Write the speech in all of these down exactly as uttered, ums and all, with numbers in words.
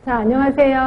자, 안녕하세요.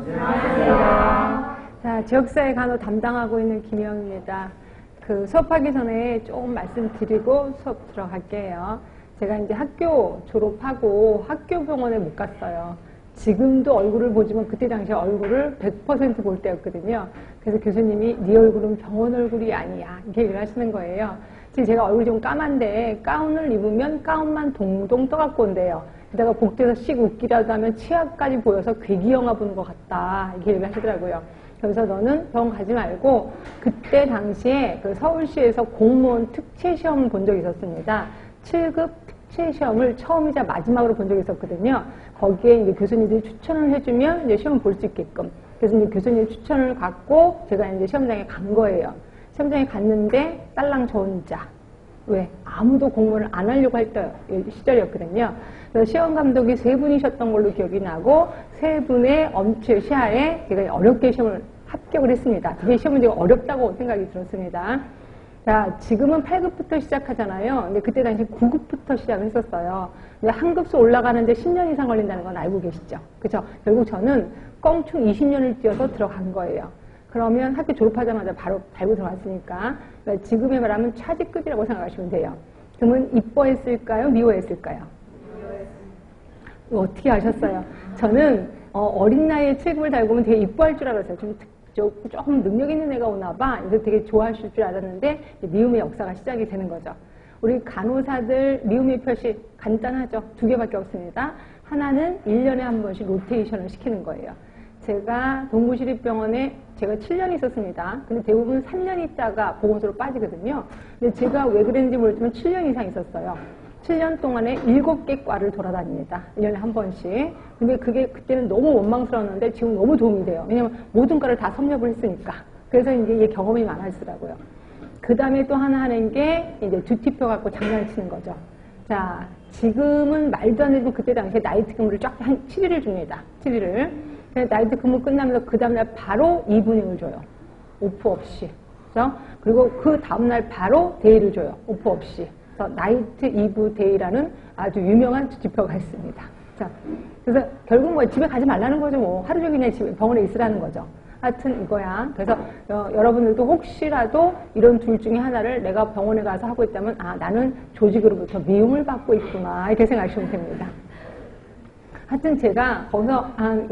안녕하세요. 자, 지역사회 간호 담당하고 있는 김영입니다. 그 수업하기 전에 조금 말씀드리고 수업 들어갈게요. 제가 이제 학교 졸업하고 학교 병원에 못 갔어요. 지금도 얼굴을 보지만 그때 당시에 얼굴을 백 퍼센트 볼 때였거든요. 그래서 교수님이 네 얼굴은 병원 얼굴이 아니야 이렇게 얘기를 하시는 거예요. 지금 제가 얼굴이 좀 까만데 가운을 입으면 가운만 동동 떠갖고 온대요. 게다가 복도에서 씩 웃기라도 하면 치아까지 보여서 괴기영화 보는 것 같다 이렇게 얘기를 하시더라고요. 그래서 너는 병원 가지 말고 그때 당시에 그 서울시에서 공무원 특채시험 본 적이 있었습니다. 칠 급 특채시험을 처음이자 마지막으로 본 적이 있었거든요. 거기에 이제 교수님들이 추천을 해주면 이제 시험을 볼 수 있게끔. 그래서 이제 교수님 추천을 받고 제가 이제 시험장에 간 거예요. 시험장에 갔는데 딸랑 저 혼자. 왜? 아무도 공부를 안 하려고 할 때 시절이었거든요. 그래서 시험 감독이 세 분이셨던 걸로 기억이 나고 세 분의 엄청 시하에 제가 어렵게 시험을 합격을 했습니다. 그게 시험 문제가 어렵다고 생각이 들었습니다. 자, 지금은 팔 급부터 시작하잖아요. 근데 그때 당시 구 급부터 시작을 했었어요. 근데 한 급수 올라가는데 십 년 이상 걸린다는 건 알고 계시죠? 그죠? 결국 저는 껑충 이십 년을 뛰어서 들어간 거예요. 그러면 학교 졸업하자마자 바로 달고 들어갔으니까 그러니까 지금의 말하면 차직급이라고 생각하시면 돼요. 그러면 이뻐했을까요? 미워했을까요? 미워했습니다. 어떻게 아셨어요? 저는 어, 어린 나이에 칠 급을 달고 오면 되게 이뻐할 줄 알았어요. 좀, 좀, 조금 능력 있는 애가 오나 봐. 그래서 되게 좋아하실 줄 알았는데 미움의 역사가 시작이 되는 거죠. 우리 간호사들 미움의 표시 간단하죠. 두 개밖에 없습니다. 하나는 일 년에 한 번씩 로테이션을 시키는 거예요. 제가 동구시립병원에 제가 칠 년 있었습니다. 근데 대부분 삼 년 있다가 보건소로 빠지거든요. 근데 제가 왜 그랬는지 모르지만 칠 년 이상 있었어요. 칠 년 동안에 일곱 개 과를 돌아다닙니다. 일 년에 한 번씩. 근데 그게 그때는 너무 원망스러웠는데 지금 너무 도움이 돼요. 왜냐면 모든 과를 다 섭렵을 했으니까. 그래서 이제 이게 경험이 많아지더라고요. 그 다음에 또 하나 하는 게 이제 듀티표 갖고 장난치는 거죠. 자, 지금은 말도 안 되지만 그때 당시에 나이트 근무를 쫙 한 칠 일을 줍니다. 칠 일을. 나이트 근무 끝나면서 그 다음날 바로 이브닝을 줘요. 오프 없이. 그죠? 그리고 그 다음날 바로 데이를 줘요. 오프 없이. 그래서 나이트 이브 데이라는 아주 유명한 듀티표가 있습니다. 자, 그래서 결국 뭐 집에 가지 말라는 거죠. 뭐 하루 종일 그냥 집에 병원에 있으라는 거죠. 하여튼 이거야. 그래서 어, 여러분들도 혹시라도 이런 둘 중에 하나를 내가 병원에 가서 하고 있다면 아, 나는 조직으로부터 미움을 받고 있구나. 이렇게 생각하시면 됩니다. 하여튼 제가 거기서 한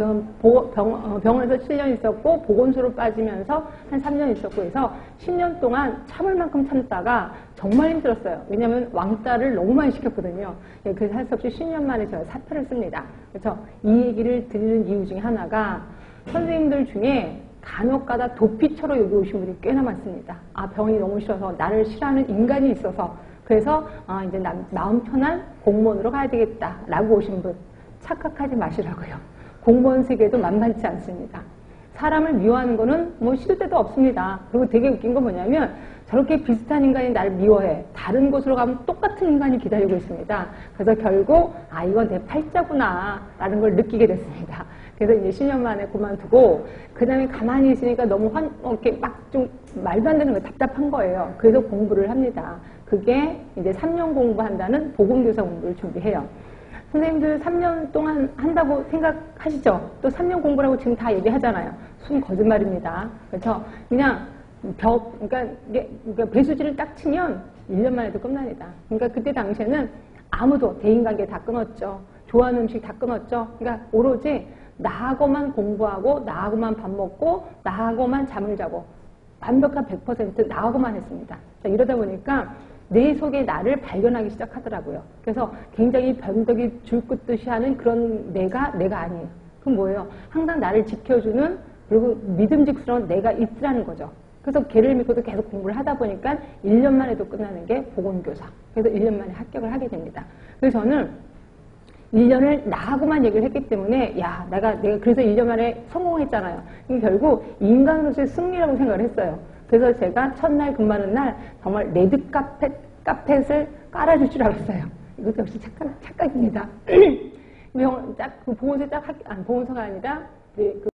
병, 병원에서 칠 년 있었고 보건소로 빠지면서 한 삼 년 있었고 해서 십 년 동안 참을 만큼 참다가 정말 힘들었어요. 왜냐하면 왕따를 너무 많이 시켰거든요. 그래서 할 수 없이 십 년 만에 제가 사퇴를 씁니다. 그래서 이 얘기를 드리는 이유 중에 하나가 선생님들 중에 간혹가다 도피처로 여기 오신 분이 꽤나 많습니다. 아, 병이 너무 싫어서 나를 싫어하는 인간이 있어서 그래서 아, 이제 나, 마음 편한 공무원으로 가야 되겠다라고 오신 분. 착각하지 마시라고요. 공무원 세계도 만만치 않습니다. 사람을 미워하는 거는 뭐 싫을 때도 없습니다. 그리고 되게 웃긴 건 뭐냐면 저렇게 비슷한 인간이 나를 미워해. 다른 곳으로 가면 똑같은 인간이 기다리고 있습니다. 그래서 결국 아 이건 내 팔자구나 라는 걸 느끼게 됐습니다. 그래서 이제 십 년 만에 그만두고 그 다음에 가만히 있으니까 너무 환, 이렇게 막 좀 말도 안 되는 거 답답한 거예요. 그래서 공부를 합니다. 그게 이제 삼 년 공부한다는 보건교사 공부를 준비해요. 선생님들 삼 년 동안 한다고 생각하시죠? 또 삼 년 공부라고 지금 다 얘기하잖아요. 순 거짓말입니다. 그렇죠? 그냥 벽, 그러니까, 이게, 그러니까 배수지를 딱 치면 일 년 만에도 끝납니다. 그러니까 그때 당시에는 아무도 대인관계 다 끊었죠. 좋아하는 음식 다 끊었죠. 그러니까 오로지 나하고만 공부하고 나하고만 밥 먹고 나하고만 잠을 자고 완벽한 백 퍼센트 나하고만 했습니다. 자, 이러다 보니까 내 속에 나를 발견하기 시작하더라고요. 그래서 굉장히 변덕이 줄긋듯이 하는 그런 내가 내가 아니에요. 그럼 뭐예요? 항상 나를 지켜주는 그리고 믿음직스러운 내가 있으라는 거죠. 그래서 걔를 믿고도 계속 공부를 하다 보니까 일 년 만에도 끝나는 게 보건교사. 그래서 일 년 만에 합격을 하게 됩니다. 그래서 저는 일 년을 나하고만 얘기를 했기 때문에 야 내가 내가 그래서 일 년 만에 성공했잖아요. 이게 결국 인간으로서의 승리라고 생각을 했어요. 그래서 제가 첫날 근무하는 날 정말 레드 카펫, 카펫을 깔아줄 줄 알았어요. 이것도 역시 착각, 착각입니다. 병원 딱, 그 보건소에 딱, 학, 아니, 보건소가 아니라, 그